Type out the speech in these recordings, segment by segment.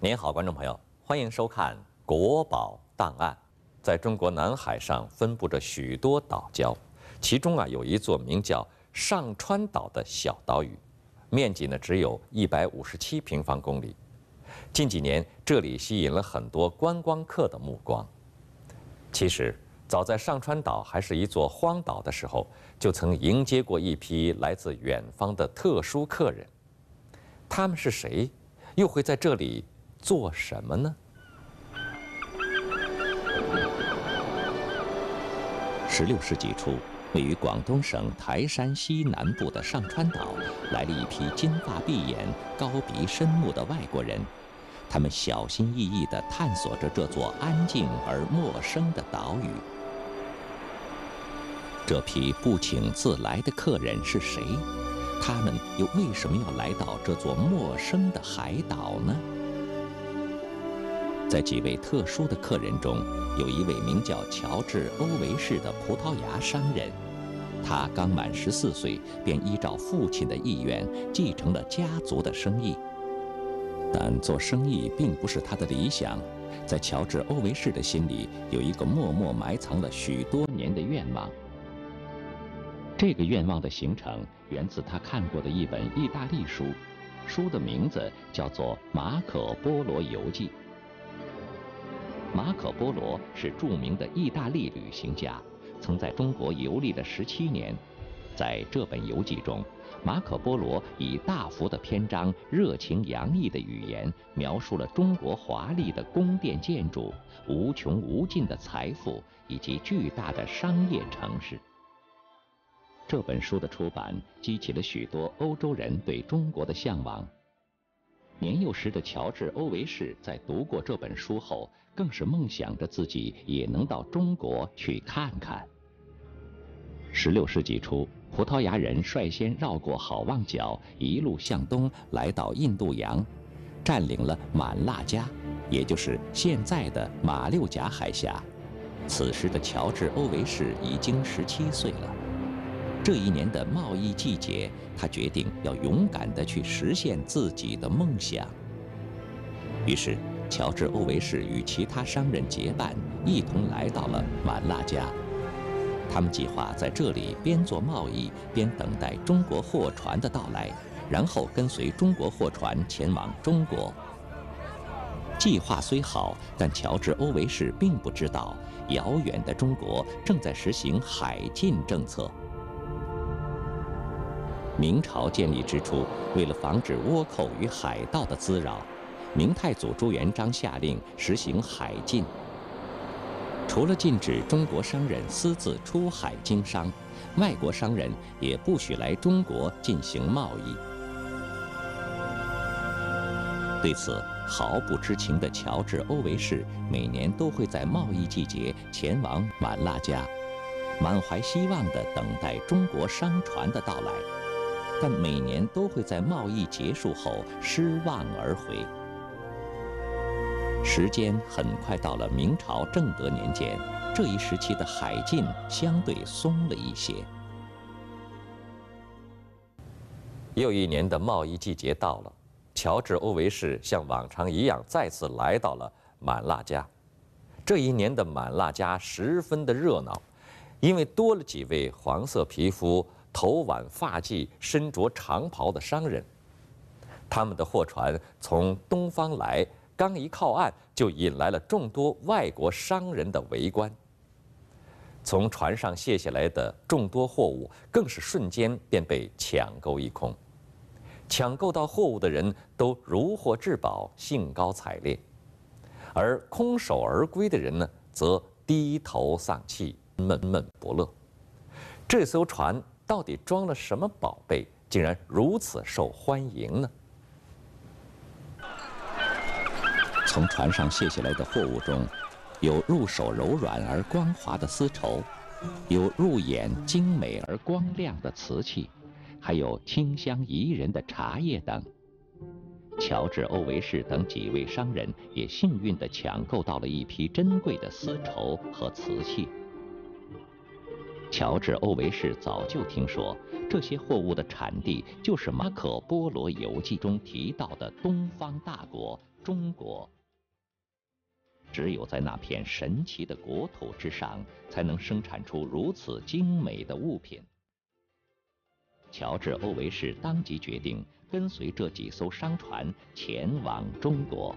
您好，观众朋友，欢迎收看《国宝档案》。在中国南海上分布着许多岛礁，其中有一座名叫上川岛的小岛屿，面积只有157平方公里。近几年，这里吸引了很多观光客的目光。其实，早在上川岛还是一座荒岛的时候，就曾迎接过一批来自远方的特殊客人。他们是谁？又会在这里做什么呢 ？16世纪初，位于广东省台山西南部的上川岛，来了一批金发碧眼、高鼻深目的外国人。他们小心翼翼地探索着这座安静而陌生的岛屿。这批不请自来的客人是谁？他们又为什么要来到这座陌生的海岛呢？在几位特殊的客人中，有一位名叫乔治·欧维士的葡萄牙商人。他刚满14岁，便依照父亲的意愿继承了家族的生意。但做生意并不是他的理想，在乔治·欧维士的心里有一个默默埋藏了许多年的愿望。这个愿望的形成源自他看过的一本意大利书，书的名字叫做《马可·波罗游记》。马可·波罗是著名的意大利旅行家，曾在中国游历了17年。在这本游记中，马可·波罗以大幅的篇章、热情洋溢的语言，描述了中国华丽的宫殿建筑、无穷无尽的财富以及巨大的商业城市。这本书的出版激起了许多欧洲人对中国的向往。年幼时的乔治·欧维士在读过这本书后，更是梦想着自己也能到中国去看看。16世纪初，葡萄牙人率先绕过好望角，一路向东来到印度洋，占领了满腊加，也就是现在的马六甲海峡。此时的乔治·欧维士已经17岁了。这一年的贸易季节，他决定要勇敢地去实现自己的梦想。于是，乔治·欧维士与其他商人结伴，一同来到了满腊加。他们计划在这里边做贸易，边等待中国货船的到来，然后跟随中国货船前往中国。计划虽好，但乔治·欧维士并不知道，遥远的中国正在实行海禁政策。明朝建立之初，为了防止倭寇与海盗的滋扰，明太祖朱元璋下令实行海禁。除了禁止中国商人私自出海经商，外国商人也不许来中国进行贸易。对此毫不知情的乔治·欧维士每年都会在贸易季节前往满腊加，满怀希望地等待中国商船的到来，但每年都会在贸易结束后失望而回。时间很快到了明朝正德年间，这一时期的海禁相对松了一些。 又一年的贸易季节到了，乔治·欧维士像往常一样再次来到了满腊加。这一年的满腊加十分的热闹，因为多了几位黄色皮肤、头挽发髻、身着长袍的商人。他们的货船从东方来，刚一靠岸，就引来了众多外国商人的围观。从船上卸下来的众多货物，更是瞬间便被抢购一空。抢购到货物的人都如获至宝，兴高采烈；而空手而归的人呢，则低头丧气，闷闷不乐。这艘船到底装了什么宝贝，竟然如此受欢迎呢？ 从船上卸下来的货物中，有入手柔软而光滑的丝绸，有入眼精美而光亮的瓷器，还有清香宜人的茶叶等。乔治·欧维士等几位商人也幸运地抢购到了一批珍贵的丝绸和瓷器。乔治·欧维士早就听说这些货物的产地就是马可·波罗游记中提到的东方大国中国。只有在那片神奇的国土之上，才能生产出如此精美的物品。乔治·欧维士当即决定跟随这几艘商船前往中国。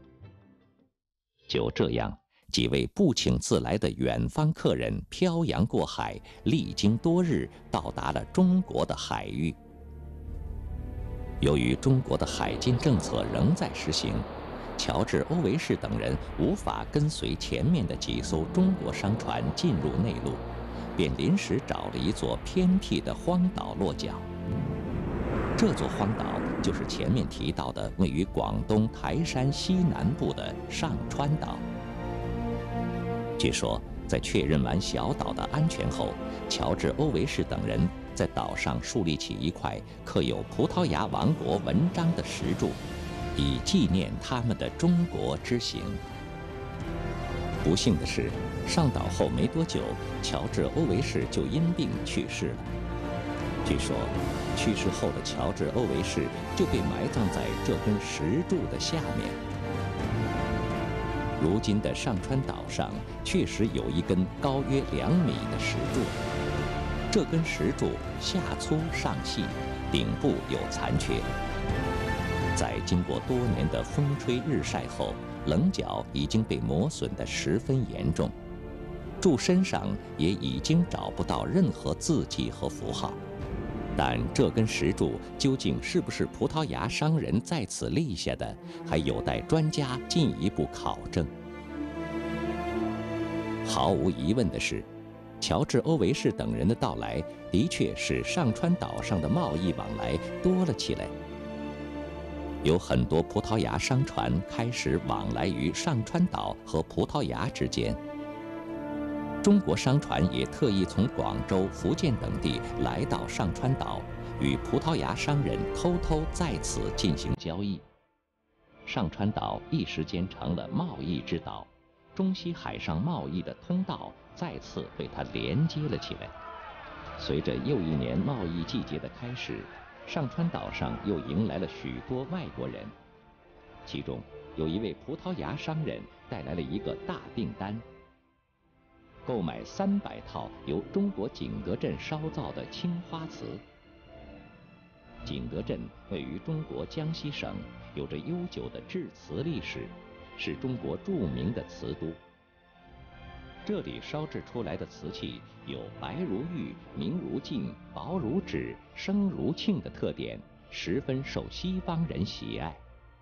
就这样，几位不请自来的远方客人漂洋过海，历经多日，到达了中国的海域。由于中国的海禁政策仍在实行，乔治·欧维士等人无法跟随前面的几艘中国商船进入内陆，便临时找了一座偏僻的荒岛落脚。这座荒岛就是前面提到的位于广东台山西南部的上川岛。据说，在确认完小岛的安全后，乔治·欧维士等人在岛上树立起一块刻有葡萄牙王国文章的石柱，以纪念他们的中国之行。不幸的是，上岛后没多久，乔治·欧维士就因病去世了。据说，去世后的乔治·欧维士就被埋葬在这根石柱的下面。如今的上川岛上确实有一根高约2米的石柱，这根石柱下粗上细，顶部有残缺。在经过多年的风吹日晒后，棱角已经被磨损得十分严重，柱身上也已经找不到任何字迹和符号。但这根石柱究竟是不是葡萄牙商人在此立下的，还有待专家进一步考证。毫无疑问的是，乔治·欧维士等人的到来的确使上川岛上的贸易往来多了起来。有很多葡萄牙商船开始往来于上川岛和葡萄牙之间。中国商船也特意从广州、福建等地来到上川岛，与葡萄牙商人偷偷在此进行交易。上川岛一时间成了贸易之岛，中西海上贸易的通道再次被它连接了起来。随着又一年贸易季节的开始，上川岛上又迎来了许多外国人，其中有一位葡萄牙商人带来了一个大订单，购买300套由中国景德镇烧造的青花瓷。景德镇位于中国江西省，有着悠久的制瓷历史，是中国著名的瓷都。这里烧制出来的瓷器有白如玉、明如镜、薄如纸、生如磬的特点，十分受西方人喜爱。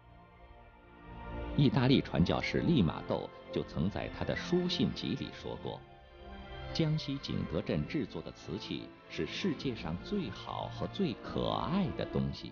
意大利传教士利玛窦就曾在他的书信集里说过，江西景德镇制作的瓷器是世界上最好和最可爱的东西。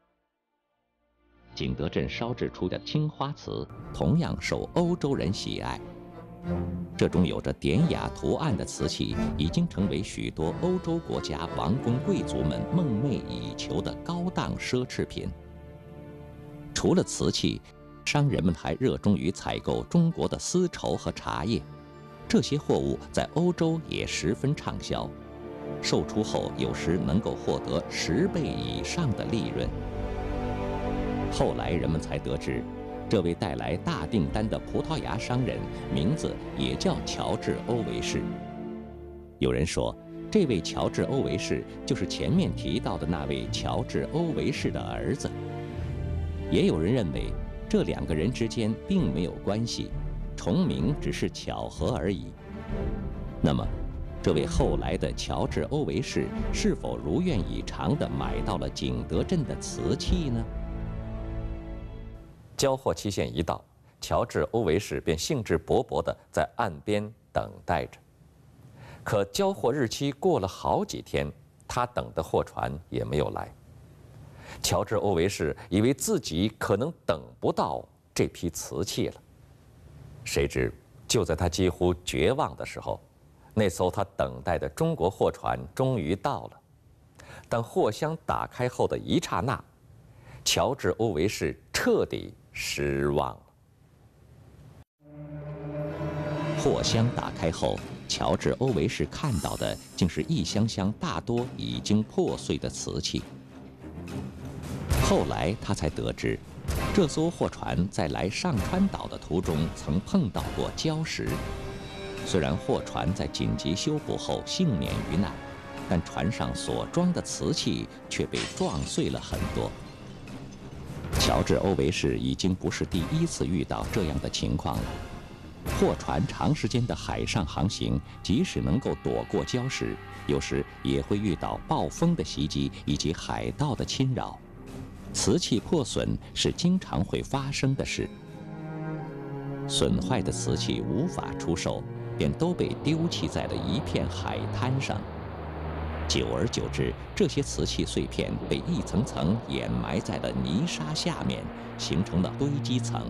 景德镇烧制出的青花瓷同样受欧洲人喜爱。这种有着典雅图案的瓷器已经成为许多欧洲国家王公贵族们梦寐以求的高档奢侈品。除了瓷器，商人们还热衷于采购中国的丝绸和茶叶，这些货物在欧洲也十分畅销，售出后有时能够获得10倍以上的利润。后来人们才得知，这位带来大订单的葡萄牙商人名字也叫乔治·欧维士。有人说，这位乔治·欧维士就是前面提到的那位乔治·欧维士的儿子。也有人认为，这2个人之间并没有关系，重名只是巧合而已。那么，这位后来的乔治·欧维士是否如愿以偿地买到了景德镇的瓷器呢？ 交货期限一到，乔治·欧维士便兴致勃勃地在岸边等待着。可交货日期过了好几天，他等的货船也没有来。乔治·欧维士以为自己可能等不到这批瓷器了，谁知就在他几乎绝望的时候，那艘他等待的中国货船终于到了。当货箱打开后的一刹那，乔治·欧维士彻底失望了。 货箱打开后， 乔治·欧维士看到的竟是一箱箱大多已经破碎的瓷器。后来他才得知，这艘货船在来上川岛的途中曾碰到过礁石。虽然货船在紧急修补后幸免于难，但船上所装的瓷器却被撞碎了很多。乔治·欧维士已经不是第一次遇到这样的情况了。货船长时间的海上航行，即使能够躲过礁石，有时也会遇到暴风的袭击以及海盗的侵扰。瓷器破损是经常会发生的事。损坏的瓷器无法出售，便都被丢弃在了一片海滩上。久而久之，这些瓷器碎片被一层层掩埋在了泥沙下面，形成了堆积层。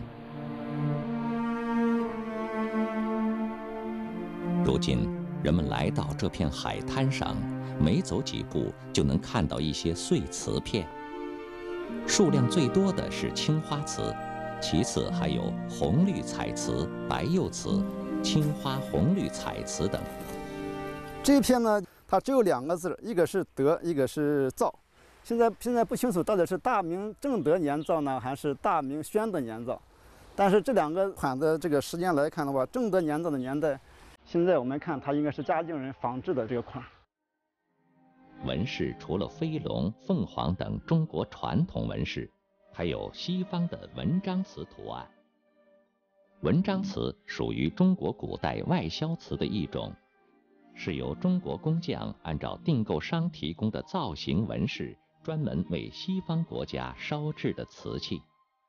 如今，人们来到这片海滩上，每走几步就能看到一些碎瓷片。数量最多的是青花瓷，其次还有红绿彩瓷、白釉瓷、青花红绿彩瓷等。 这一片呢，它只有2个字，一个是德，一个是造。现在不清楚到底是大明正德年造呢，还是大明宣德年造。但是这2个款的这个时间来看的话，正德年造的年代，现在我们看它应该是嘉靖人仿制的这个款。 纹饰除了飞龙、凤凰等中国传统纹饰，还有西方的文章瓷图案。文章瓷属于中国古代外销瓷的一种，是由中国工匠按照订购商提供的造型纹饰，专门为西方国家烧制的瓷器。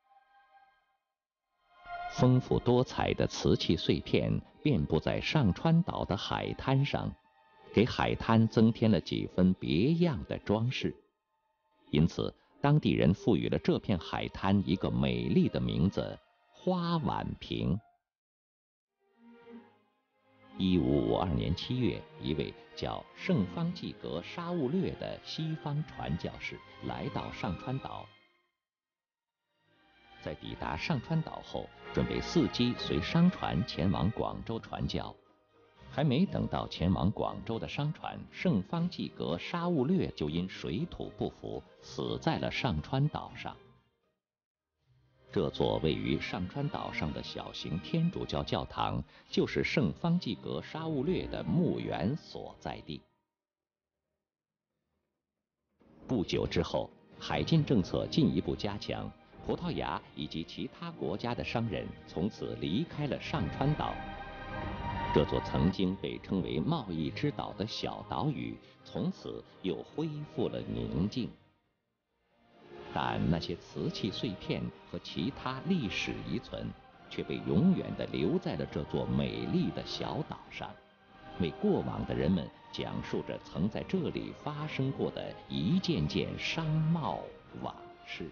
丰富多彩的瓷器碎片遍布在上川岛的海滩上，给海滩增添了几分别样的装饰。因此，当地人赋予了这片海滩一个美丽的名字——花碗坪。1552年7月，一位叫圣方济各沙勿略的西方传教士来到上川岛。在抵达上川岛后，准备伺机随商船前往广州传教。还没等到前往广州的商船，圣方济各沙勿略就因水土不服，死在了上川岛上。这座位于上川岛上的小型天主教教堂，就是圣方济各沙勿略的墓园所在地。不久之后，海禁政策进一步加强，葡萄牙以及其他国家的商人从此离开了上川岛。这座曾经被称为贸易之岛的小岛屿，从此又恢复了宁静。但那些瓷器碎片和其他历史遗存，却被永远地留在了这座美丽的小岛上，为过往的人们讲述着曾在这里发生过的一件件商贸往事。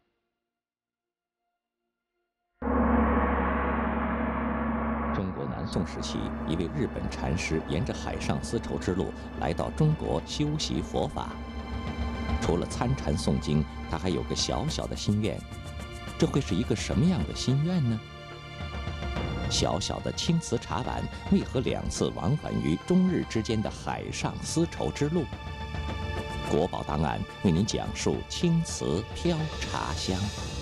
中国南宋时期，一位日本禅师沿着海上丝绸之路来到中国修习佛法。除了参禅诵经，他还有个小小的心愿。这会是一个什么样的心愿呢？小小的青瓷茶碗为何2次往返于中日之间的海上丝绸之路？国宝档案为您讲述青瓷飘茶香。